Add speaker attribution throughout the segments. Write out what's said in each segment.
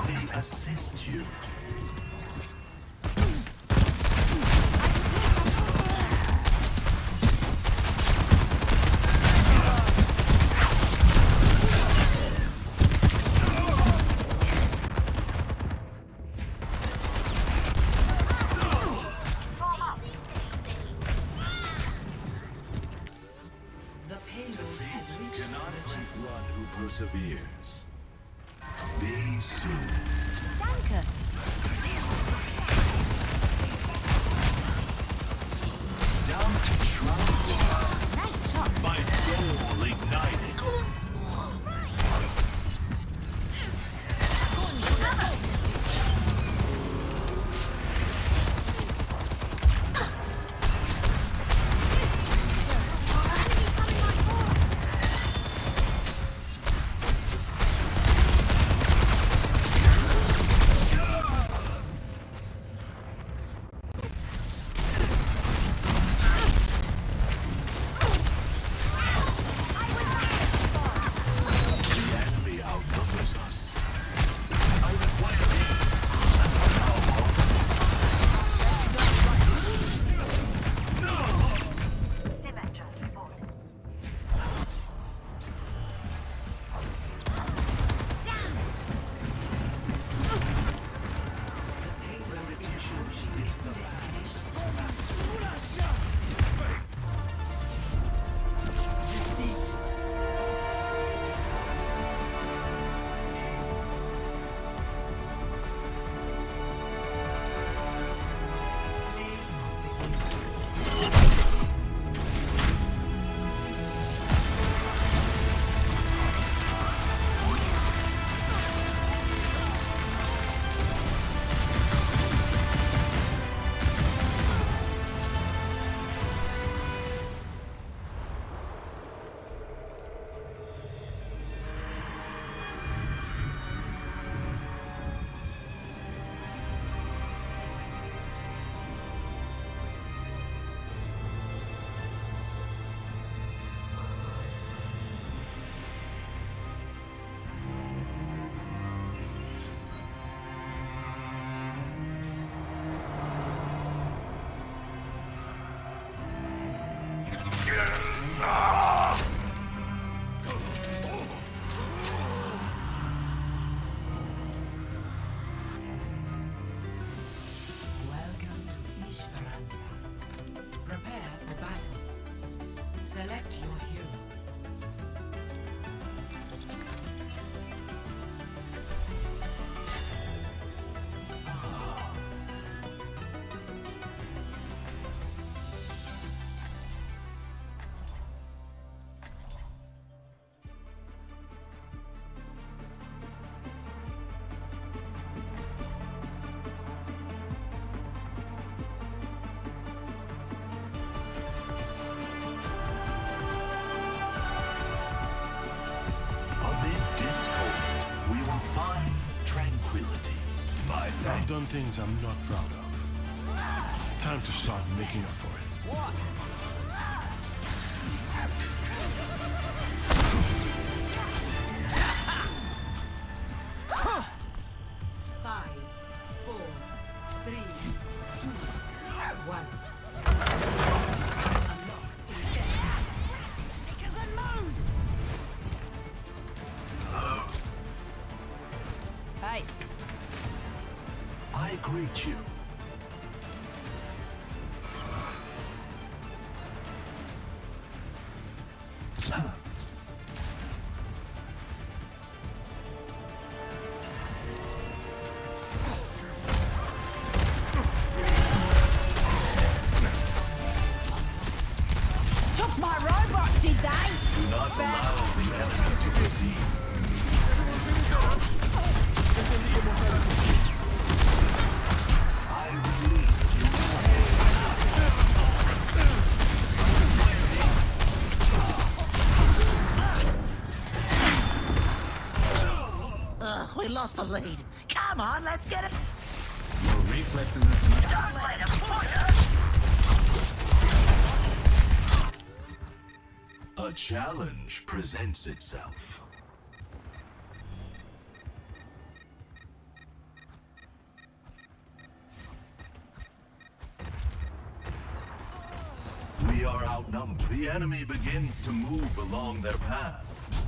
Speaker 1: Let me assist you. Defeat cannot break one who perseveres. Be soon.
Speaker 2: Danke.
Speaker 1: Down to trout.
Speaker 2: Nice shot.
Speaker 1: My soul ignited.
Speaker 3: Select your hero.
Speaker 4: I've done things I'm not proud of. Time to start making up for it.
Speaker 5: What?
Speaker 3: 5, 4, 3, 2, 1. Unlocks effects. Because unknown.
Speaker 2: Hey.
Speaker 1: I greet you.
Speaker 2: Took my robot, did they?
Speaker 1: Do not allow the enemy to proceed. I release your
Speaker 5: We lost the lead. Come on, let's get it.
Speaker 6: Your reflexes and smart.
Speaker 5: Don't let him push us.
Speaker 1: A challenge presents itself. outnumbered. The enemy begins to move along their path.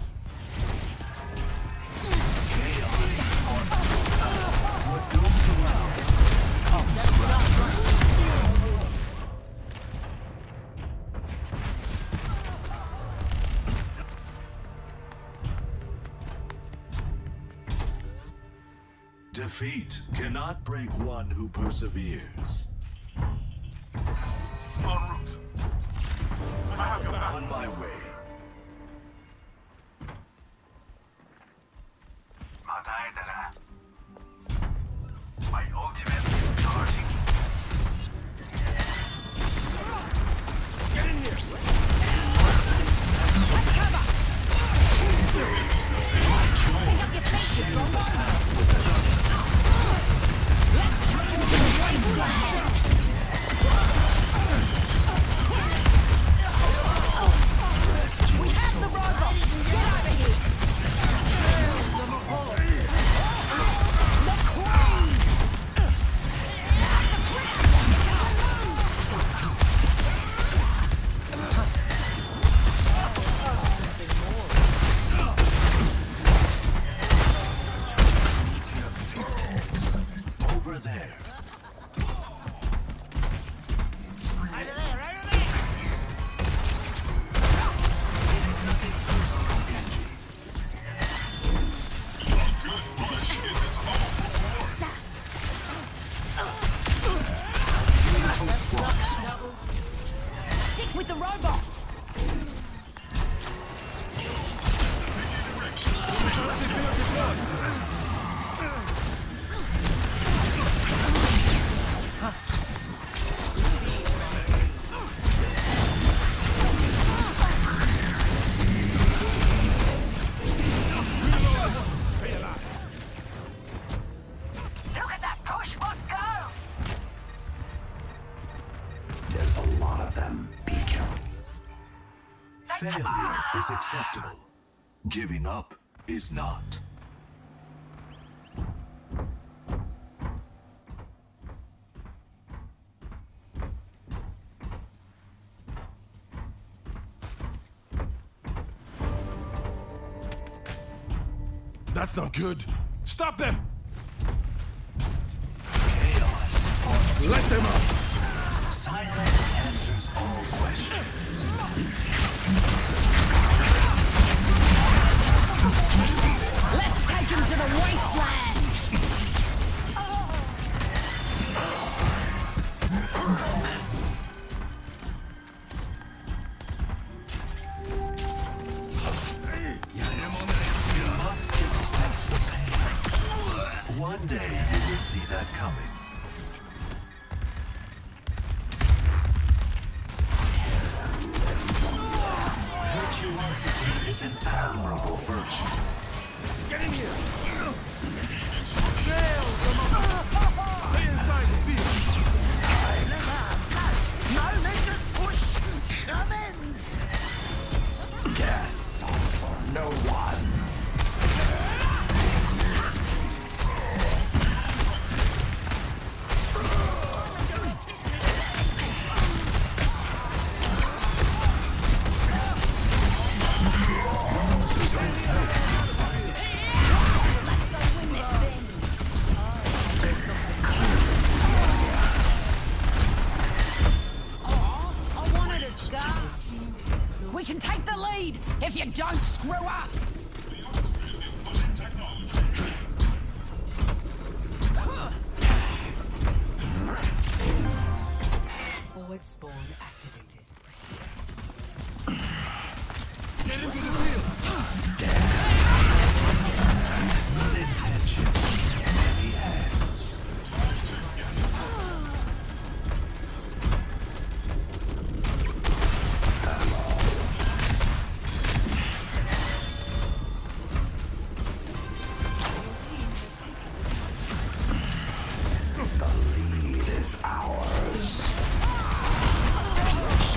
Speaker 1: Chaos haunts. What goes around comes around. Defeat cannot break one who perseveres. En route. On my way.
Speaker 7: My ultimate is charging.
Speaker 4: Get in here!
Speaker 2: Pick up your feet, you drunk. Let's take him to the wasteland! We have the robot! Get over here! The queen!
Speaker 1: Over there.
Speaker 2: Stick with the robot!
Speaker 5: Look at that push foot go!
Speaker 1: There's a lot of them. Be careful. Failure is acceptable. Giving up is not.
Speaker 4: That's not good. Stop them!
Speaker 1: Chaos.
Speaker 4: Let them up!
Speaker 1: Silence answers all questions.
Speaker 2: Let's take him to the wasteland!
Speaker 1: You must accept the pain. One day you will see that coming. Virtuosity is an admirable virtue.
Speaker 4: Get in here! Stay inside the field!
Speaker 5: No, they just push Cummins!
Speaker 1: Death for no one.
Speaker 2: We can take the lead if you don't screw up!
Speaker 3: Forward spawn activated.
Speaker 4: Get into the field!
Speaker 1: Good intention, heavy hands. The lead is ours.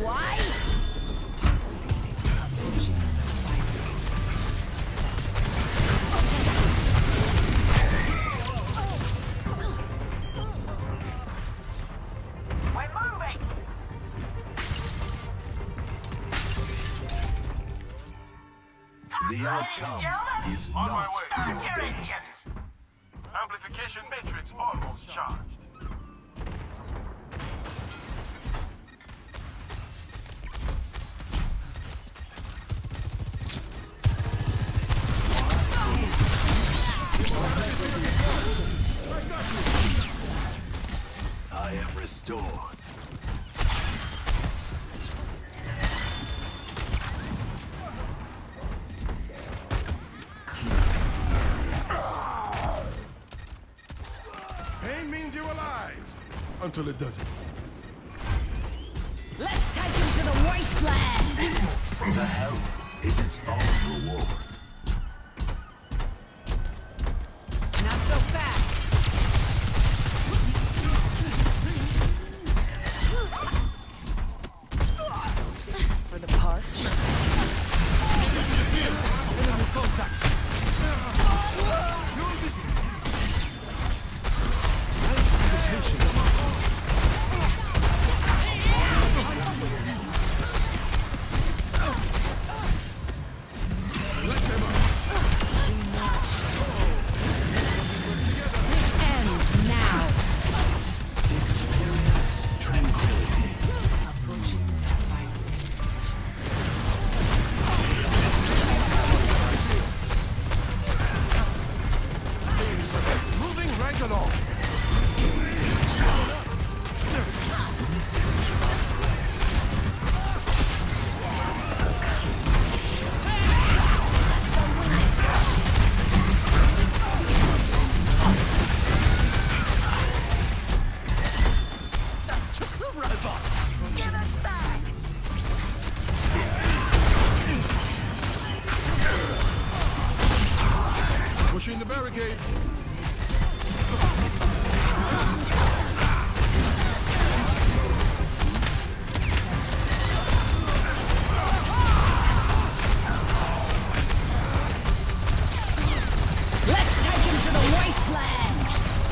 Speaker 2: why?
Speaker 5: We're moving.
Speaker 1: The outcome is
Speaker 7: On my
Speaker 1: not
Speaker 7: way.
Speaker 5: Start
Speaker 1: your
Speaker 5: your
Speaker 1: bidding.
Speaker 5: engines.
Speaker 7: Amplification matrix almost charged.
Speaker 1: I am restored.
Speaker 4: Pain means you're alive. Until it doesn't.
Speaker 2: Let's take him to the wasteland!
Speaker 1: The hell is its own reward.
Speaker 2: Not so fast! For the park? Ends now!
Speaker 1: Experience tranquility.
Speaker 3: Approaching final destination.
Speaker 4: Moving right along. Pushing the barricade.
Speaker 2: Let's take him to the wasteland!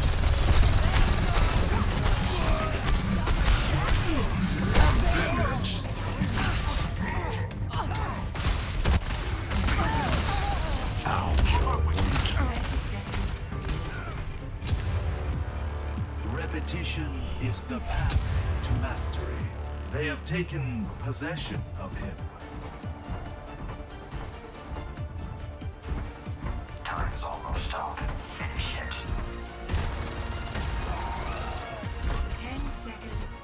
Speaker 1: Repetition is the path to mastery. They have taken possession of him.
Speaker 7: Time is almost out. Finish it.
Speaker 3: 10 seconds